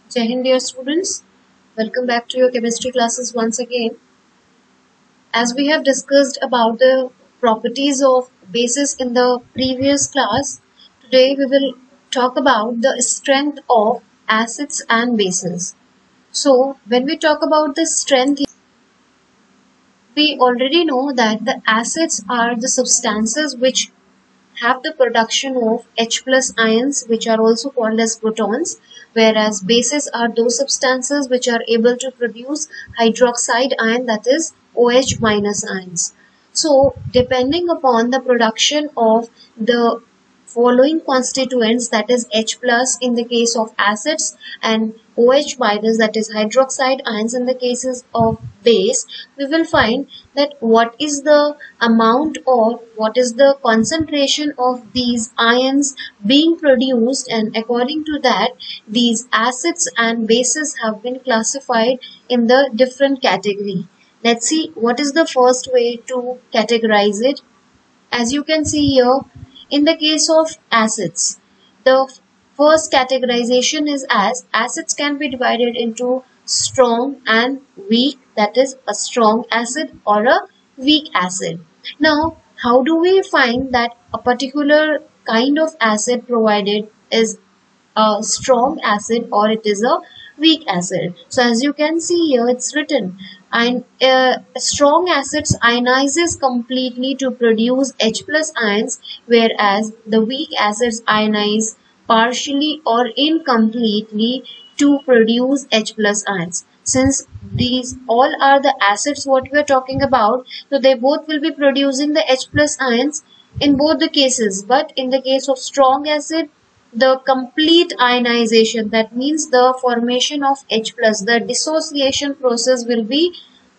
Jai Hind, dear students. Welcome back to your chemistry classes once again. As we have discussed about the properties of bases in the previous class, today we will talk about the strength of acids and bases. So, when we talk about the strength, we already know that the acids are the substances which have the production of H plus ions, which are also called as protons, whereas bases are those substances which are able to produce hydroxide ion, that is OH minus ions. So depending upon the production of the following constituents, that is H plus in the case of acids and OH minus, that is hydroxide ions in the cases of base, we will find that what is the amount or what is the concentration of these ions being produced, and according to that these acids and bases have been classified in the different category. Let's see what is the first way to categorize it. As you can see here, in the case of acids, the first categorization is as acids can be divided into strong and weak, that is a strong acid or a weak acid. Now, how do we find that a particular kind of acid provided is a strong acid or it is a weak acid? So as you can see here, it's written, and strong acids ionizes completely to produce H plus ions, whereas the weak acids ionize partially or incompletely to produce H plus ions. Since these all are the acids what we are talking about, so they both will be producing the H plus ions in both the cases. But in the case of strong acid, the complete ionization, that means the formation of H plus, the dissociation process will be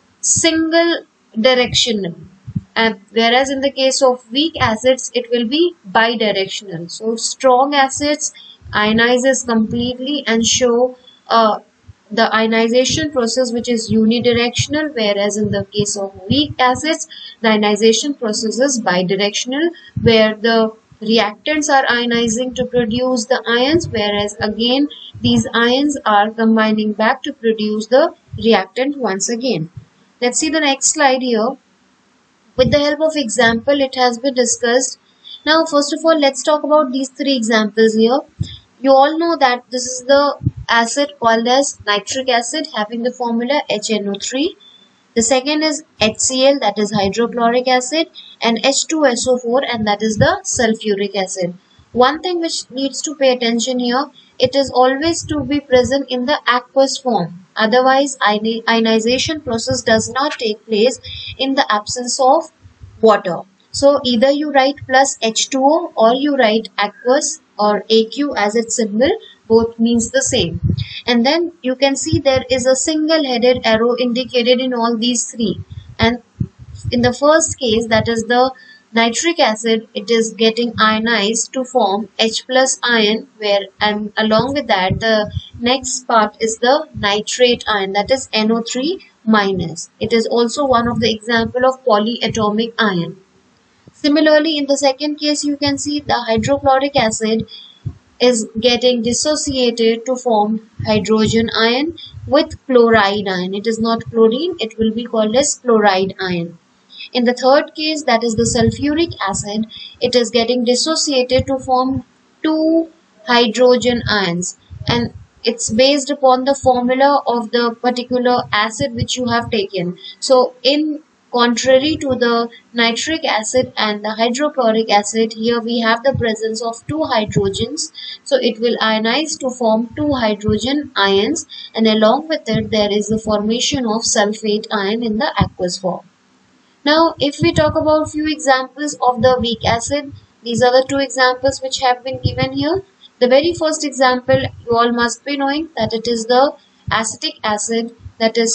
single directional, and whereas in the case of weak acids it will be bidirectional. So strong acids ionizes completely and show the ionization process which is unidirectional, whereas in the case of weak acids the ionization process is bidirectional, where the reactants are ionizing to produce the ions, whereas again these ions are combining back to produce the reactant once again. Let's see the next slide here. With the help of example, it has been discussed. Now, first of all, let's talk about these three examples here. You all know that this is the acid called as nitric acid, having the formula HNO3. The second is HCl, that is hydrochloric acid, and H2SO4, and that is the sulfuric acid. One thing which needs to pay attention here, it is always to be present in the aqueous form. Otherwise, ionization process does not take place in the absence of water. So either you write plus H2O or you write aqueous or AQ as its symbol, both means the same. And then you can see there is a single headed arrow indicated in all these three. And in the first case, that is the nitric acid, it is getting ionized to form H plus ion, where and along with that the next part is the nitrate ion, that is NO3 minus. It is also one of the example of polyatomic ion. Similarly, in the second case, you can see the hydrochloric acid is getting dissociated to form hydrogen ion with chloride ion. It is not chlorine, it will be called as chloride ion. In the third case, that is the sulfuric acid, it is getting dissociated to form two hydrogen ions, and it's based upon the formula of the particular acid which you have taken. So in contrary to the nitric acid and the hydrochloric acid, here we have the presence of two hydrogens, so it will ionize to form two hydrogen ions, and along with it there is the formation of sulfate ion in the aqueous form. Now if we talk about few examples of the weak acid, these are the two examples which have been given here. The very first example you all must be knowing that it is the acetic acid, that is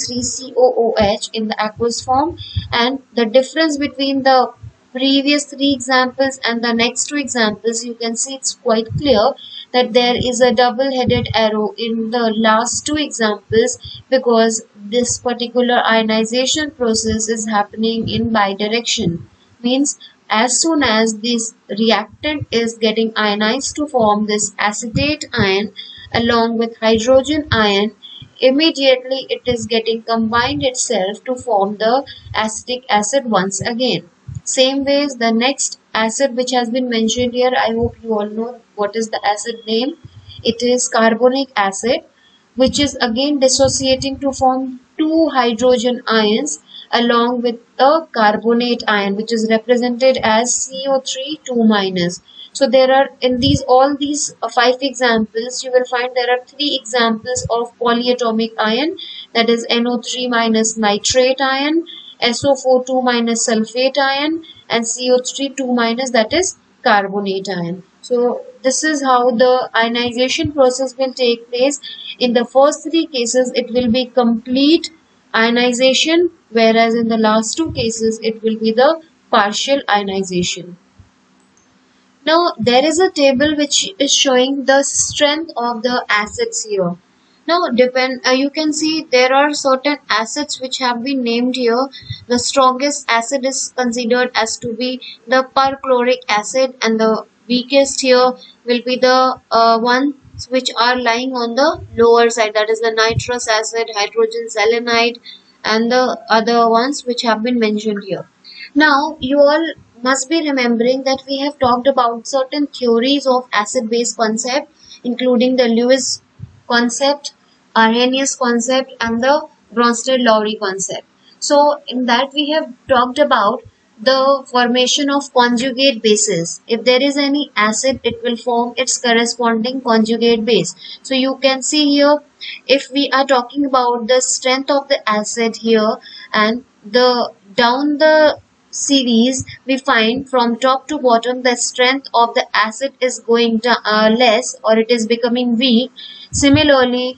CS3COOH in the aqueous form, and the difference between the previous three examples and the next two examples, you can see it's quite clear that there is a double-headed arrow in the last two examples because this particular ionization process is happening in bidirection. Means as soon as this reactant is getting ionized to form this acetate ion, along with hydrogen ion, immediately it is getting combined itself to form the acetic acid once again. Same ways, the next acid which has been mentioned here, I hope you all know what is the acid name. It is carbonic acid, which is again dissociating to form two hydrogen ions along with a carbonate ion, which is represented as CO3 2 minus. So there are in these all these five examples, you will find there are three examples of polyatomic ion, that is NO3 minus nitrate ion, SO4 2 minus sulfate ion, and CO3 2 minus, that is carbonate ion. So this is how the ionization process will take place. In the first three cases, it will be complete ionization, whereas in the last two cases, it will be the partial ionization. Now, there is a table which is showing the strength of the acids here. Now, you can see there are certain acids which have been named here. The strongest acid is considered as to be the perchloric acid, and the weakest here will be the ones which are lying on the lower side, that is the nitrous acid, hydrogen selenide, and the other ones which have been mentioned here. Now, you all must be remembering that we have talked about certain theories of acid-base concept, including the Lewis concept, Arrhenius concept, and the Bronsted-Lowry concept. So, in that we have talked about the formation of conjugate bases. If there is any acid, it will form its corresponding conjugate base. So, you can see here, if we are talking about the strength of the acid here, and down the series, we find from top to bottom the strength of the acid is going less, or it is becoming weak. Similarly,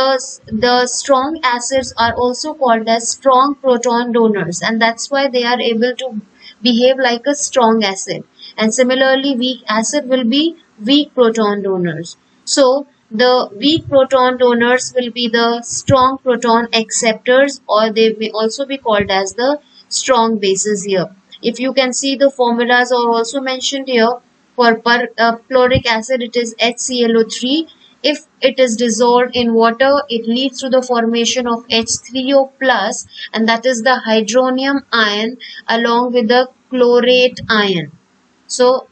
the strong acids are also called as strong proton donors, and that's why they are able to behave like a strong acid. And similarly, weak acid will be weak proton donors. So the weak proton donors will be the strong proton acceptors, or they may also be called as the strong bases here. If you can see, the formulas are also mentioned here. For chloric acid, it is HClO3. If it is dissolved in water, it leads to the formation of H3O plus, and that is the hydronium ion along with the chlorate ion. So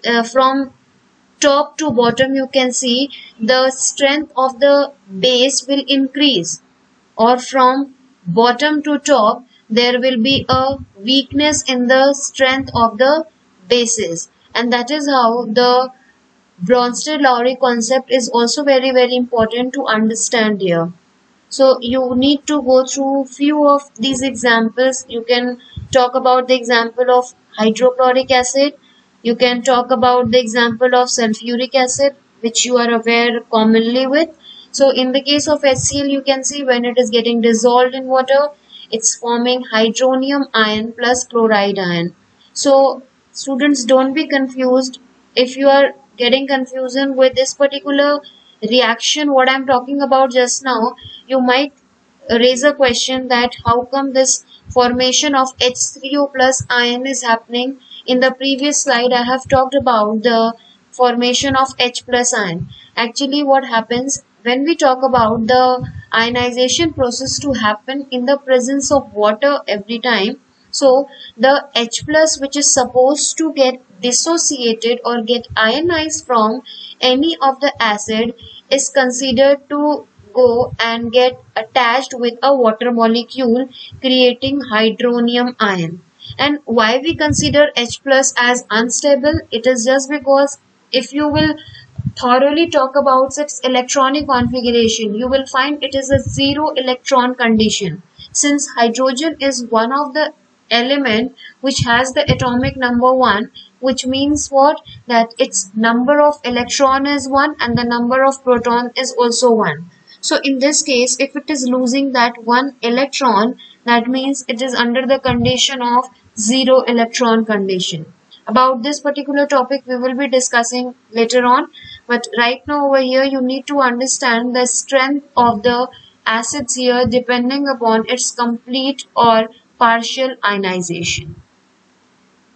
from top to bottom, you can see the strength of the base will increase, or from bottom to top, there will be a weakness in the strength of the bases. And that is how the Bronsted-Lowry concept is also very, very important to understand here. So you need to go through few of these examples. You can talk about the example of hydrochloric acid. You can talk about the example of sulfuric acid, which you are aware commonly with. So in the case of HCl, you can see when it is getting dissolved in water, it's forming hydronium ion plus chloride ion. So students, don't be confused. If you are getting confusion with this particular reaction, what I'm talking about just now, you might raise a question that how come this formation of H3O plus ion is happening. In the previous slide, I have talked about the formation of H plus ion. Actually, what happens when we talk about the ionization process to happen in the presence of water every time, so the H plus, which is supposed to get dissociated or get ionized from any of the acid, is considered to go and get attached with a water molecule, creating hydronium ion. And why we consider H plus as unstable? It is just because if you will thoroughly talk about its electronic configuration, you will find it is a zero electron condition. Since hydrogen is one of the element which has the atomic number 1, which means what? That its number of electron is 1 and the number of proton is also 1. So in this case, if it is losing that 1 electron, that means it is under the condition of zero electron condition. About this particular topic we will be discussing later on, but right now over here you need to understand the strength of the acids here depending upon its complete or partial ionization.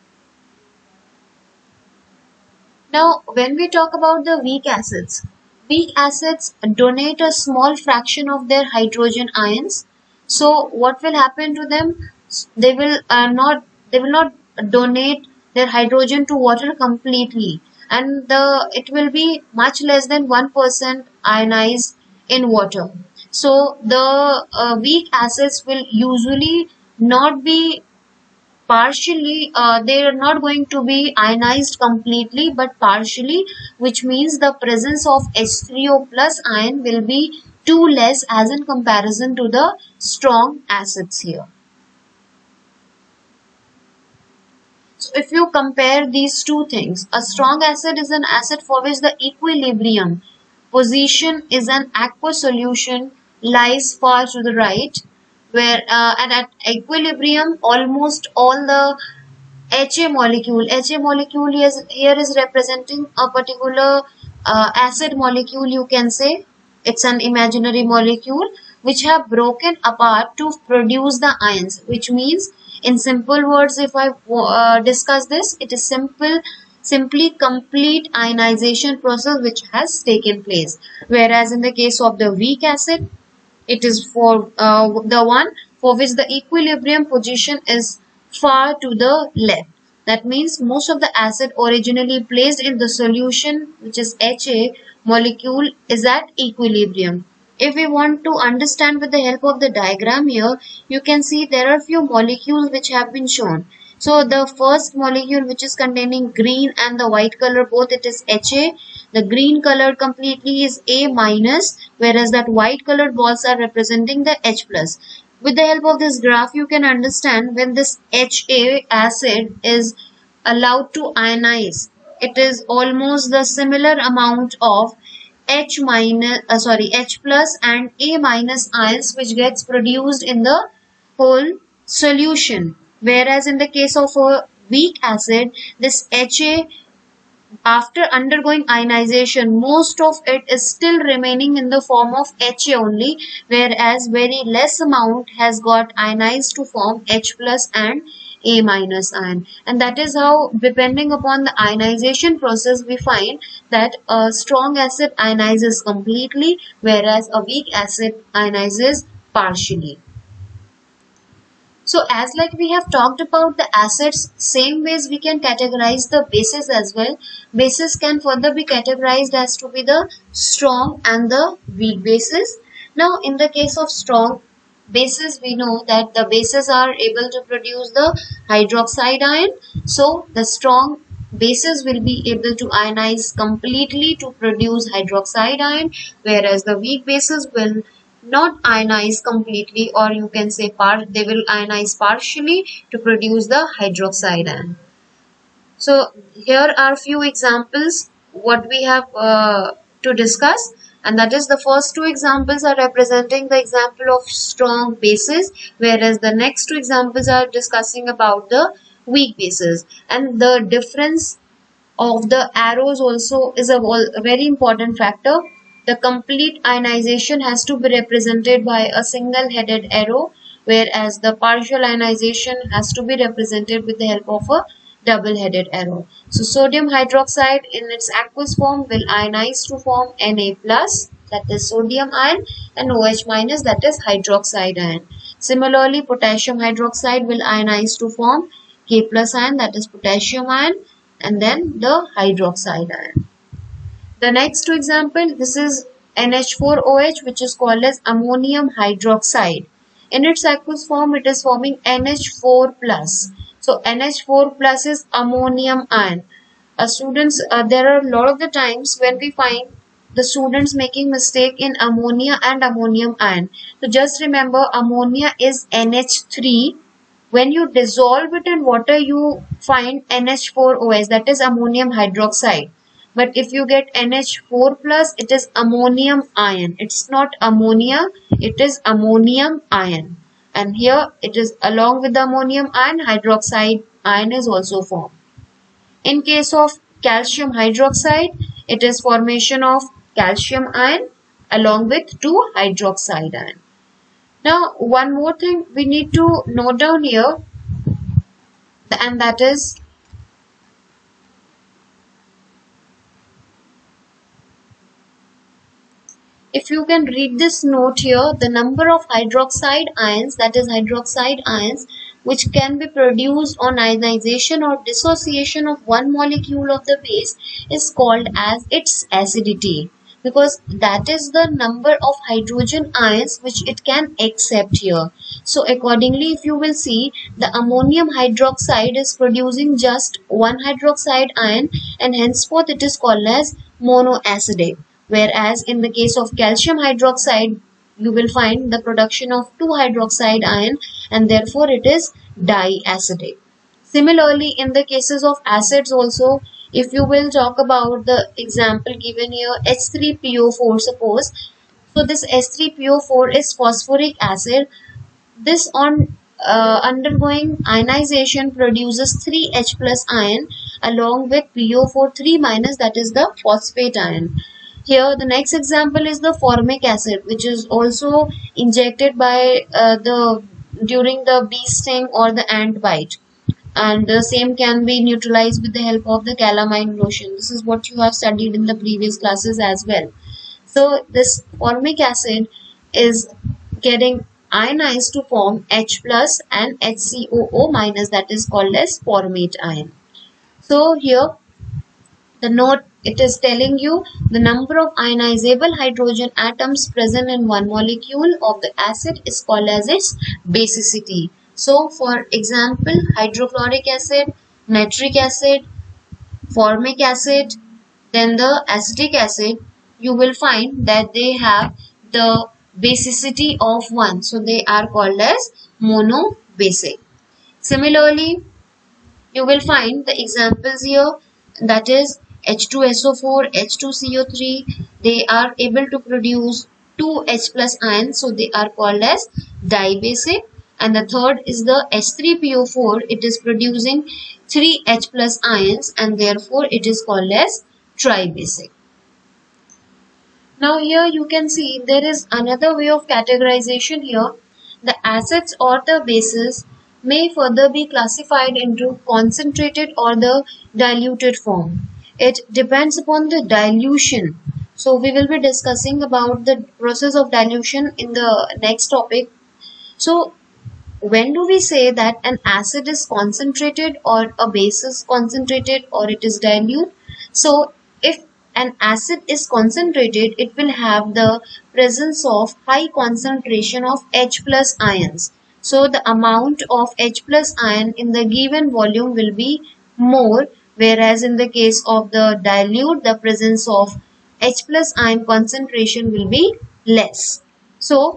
Now when we talk about the weak acids, weak acids donate a small fraction of their hydrogen ions. So what will happen to them? They will not donate their hydrogen to water completely, and it will be much less than 1% ionized in water. So the weak acids will usually not be partially, they are not going to be ionized completely but partially, which means the presence of H3O plus ion will be too less as in comparison to the strong acids here. So if you compare these two things, a strong acid is an acid for which the equilibrium position is an aqueous solution lies far to the right, where and at equilibrium almost all the HA molecule here is representing a particular acid molecule, you can say. It's an imaginary molecule which have broken apart to produce the ions, which means in simple words, if I discuss this, it is simply complete ionization process which has taken place. Whereas in the case of the weak acid, it is for the one for which the equilibrium position is far to the left. That means most of the acid originally placed in the solution, which is HA molecule, is at equilibrium. If we want to understand with the help of the diagram here, you can see there are few molecules which have been shown. So the first molecule, which is containing green and the white color both, it is HA. The green color completely is A minus, whereas that white colored balls are representing the H plus. With the help of this graph, you can understand when this HA acid is allowed to ionize, it is almost the similar amount of H plus and A minus ions which gets produced in the whole solution. Whereas in the case of a weak acid, this HA, after undergoing ionization, most of it is still remaining in the form of HA only, whereas very less amount has got ionized to form H plus and A minus ion. And that is how, depending upon the ionization process, we find that a strong acid ionizes completely, whereas a weak acid ionizes partially. So as like we have talked about the acids, same ways we can categorize the bases as well. Bases can further be categorized as to be the strong and the weak bases. Now in the case of strong bases, we know that the bases are able to produce the hydroxide ion. So the strong bases will be able to ionize completely to produce hydroxide ion, whereas the weak bases will not ionize completely, or you can say they will ionize partially to produce the hydroxide ion. So here are few examples what we have to discuss, and that is the first two examples are representing the example of strong bases, whereas the next two examples are discussing about the weak bases. And the difference of the arrows also is a very important factor. The complete ionization has to be represented by a single-headed arrow, whereas the partial ionization has to be represented with the help of a double-headed arrow. So sodium hydroxide in its aqueous form will ionize to form Na plus, that is sodium ion, and OH minus, that is hydroxide ion. Similarly, potassium hydroxide will ionize to form K plus ion, that is potassium ion, and then the hydroxide ion. The next example, this is NH4OH, which is called as ammonium hydroxide. In its aqueous form, it is forming NH4 plus. So NH4 plus is ammonium ion. There are a lot of the times when we find the students making mistake in ammonia and ammonium ion. So just remember, ammonia is NH3. When you dissolve it in water, you find NH4OH, that is ammonium hydroxide. But if you get NH4 plus, it is ammonium ion. It's not ammonia, it is ammonium ion. And here it is along with the ammonium ion, hydroxide ion is also formed. In case of calcium hydroxide, it is formation of calcium ion along with 2 hydroxide ion. Now one more thing we need to note down here, and that is if you can read this note here, the number of hydroxide ions, that is hydroxide ions, which can be produced on ionization or dissociation of one molecule of the base is called as its acidity, because that is the number of hydrogen ions which it can accept here. So accordingly, if you will see, the ammonium hydroxide is producing just one hydroxide ion, and henceforth it is called as monoacidic. Whereas in the case of calcium hydroxide, you will find the production of two hydroxide ion, and therefore it is diacidic. Similarly, in the cases of acids also, if you will talk about the example given here, H3PO4 suppose. So this H3PO4 is phosphoric acid. This on undergoing ionization produces 3H plus ion along with PO4 3 minus, that is the phosphate ion. Here the next example is the formic acid, which is also injected by during the bee sting or the ant bite, and the same can be neutralized with the help of the calamine lotion. This is what you have studied in the previous classes as well. So this formic acid is getting ionized to form H plus and HCOO minus, that is called as formate ion. So here the note, it is telling you the number of ionizable hydrogen atoms present in one molecule of the acid is called as its basicity. So for example, hydrochloric acid, nitric acid, formic acid, then the acetic acid, you will find that they have the basicity of 1. So they are called as monobasic. Similarly, you will find the examples here, that is H2SO4, H2CO3, they are able to produce 2 H plus ions, so they are called as dibasic. And the third is the H3PO4, it is producing 3 H plus ions, and therefore it is called as tribasic. Now here you can see there is another way of categorization here. The acids or the bases may further be classified into concentrated or the diluted form. It depends upon the dilution. So we will be discussing about the process of dilution in the next topic. So when do we say that an acid is concentrated or a base is concentrated or it is dilute? So if an acid is concentrated, it will have the presence of high concentration of H plus ions. So the amount of H plus ion in the given volume will be more, whereas in the case of the dilute, the presence of H plus ion concentration will be less. So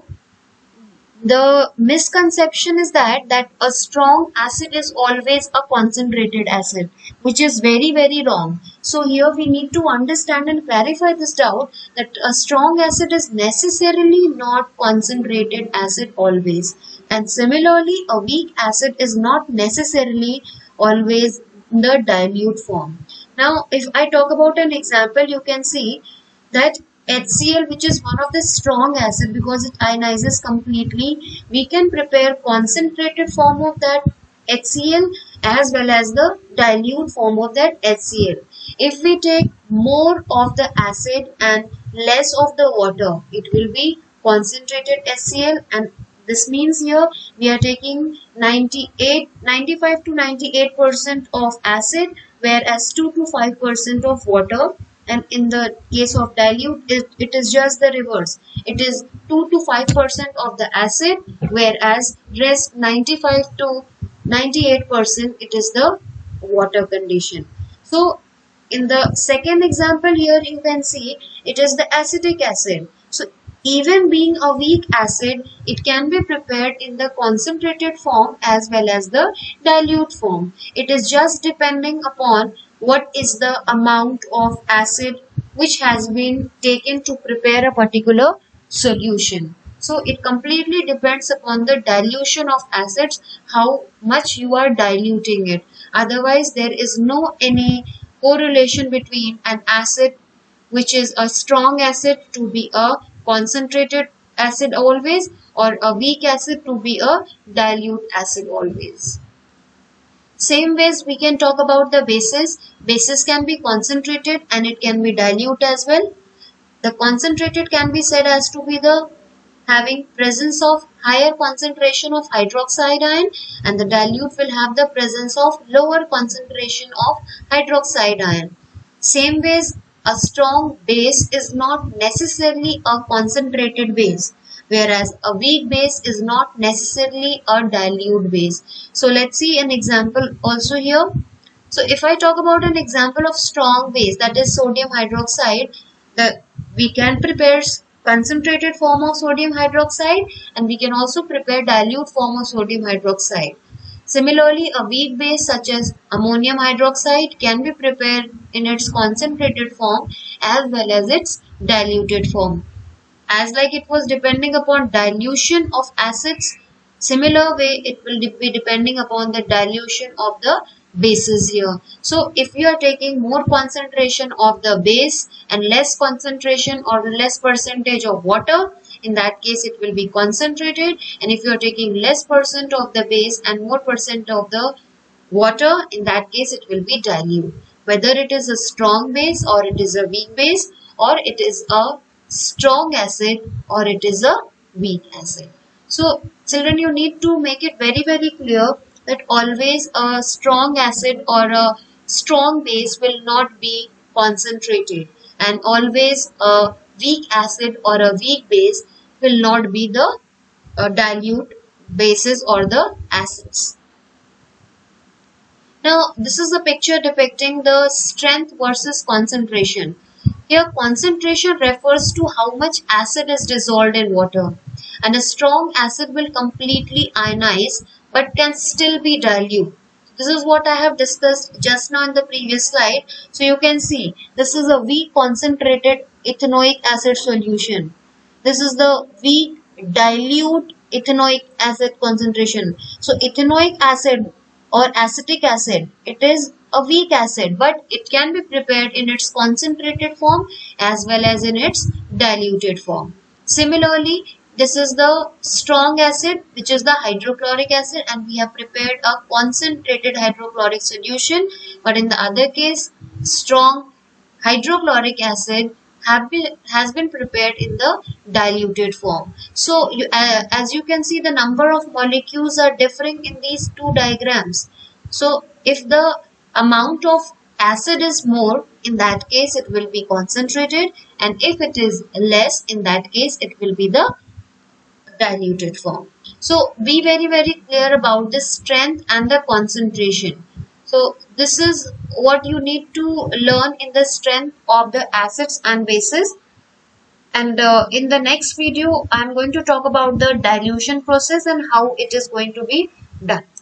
the misconception is that a strong acid is always a concentrated acid, which is very, very wrong. So here we need to understand and clarify this doubt, that a strong acid is necessarily not concentrated acid always. And similarly, a weak acid is not necessarily always in the dilute form. Now, if I talk about an example, you can see that HCl, which is one of the strong acid because it ionizes completely, we can prepare concentrated form of that HCl as well as the dilute form of that HCl. If we take more of the acid and less of the water, it will be concentrated HCl, and this means here we are taking 95 to 98% of acid, whereas 2 to 5% of water. And in the case of dilute, it is just the reverse. It is 2 to 5% of the acid, whereas rest 95 to 98% it is the water condition. So in the second example here, you can see it is the acetic acid. So even being a weak acid, it can be prepared in the concentrated form as well as the dilute form. It is just depending upon what is the amount of acid which has been taken to prepare a particular solution. So it completely depends upon the dilution of acids, how much you are diluting it. Otherwise, there is no any correlation between an acid which is a strong acid to be a concentrated acid always, or a weak acid to be a dilute acid always. Same ways we can talk about the bases. Bases can be concentrated and it can be dilute as well. The concentrated can be said as to be the having presence of higher concentration of hydroxide ion, and the dilute will have the presence of lower concentration of hydroxide ion. Same ways, a strong base is not necessarily a concentrated base, whereas a weak base is not necessarily a dilute base. So let's see an example also here. So if I talk about an example of strong base, that is sodium hydroxide, we can prepare concentrated form of sodium hydroxide, and we can also prepare dilute form of sodium hydroxide. Similarly, a weak base such as ammonium hydroxide can be prepared in its concentrated form as well as its diluted form. As like it was depending upon dilution of acids, similar way it will be depending upon the dilution of the bases here. So if you are taking more concentration of the base and less concentration or less percentage of water, in that case it will be concentrated, and if you are taking less percent of the base and more percent of the water, in that case it will be dilute. Whether it is a strong base or it is a weak base, or it is a strong acid or it is a weak acid. So children, you need to make it very clear that always a strong acid or a strong base will not be concentrated, and always a weak acid or a weak base will not be the dilute bases or the acids. Now this is a picture depicting the strength versus concentration. Here concentration refers to how much acid is dissolved in water, and a strong acid will completely ionize but can still be dilute. This is what I have discussed just now in the previous slide. So you can see this is a weak concentrated ethanoic acid solution. This is the weak dilute ethanoic acid concentration. So ethanoic acid or acetic acid, it is a weak acid, but it can be prepared in its concentrated form as well as in its diluted form. Similarly, this is the strong acid, which is the hydrochloric acid, and we have prepared a concentrated hydrochloric solution. But in the other case, strong hydrochloric acid has been prepared in the diluted form. So as you can see, the number of molecules are differing in these two diagrams. So if the amount of acid is more, in that case it will be concentrated, and if it is less, in that case it will be the diluted form. So be very clear about the strength and the concentration. So this is what you need to learn in the strength of the acids and bases. And in the next video, I am going to talk about the dilution process and how it is going to be done.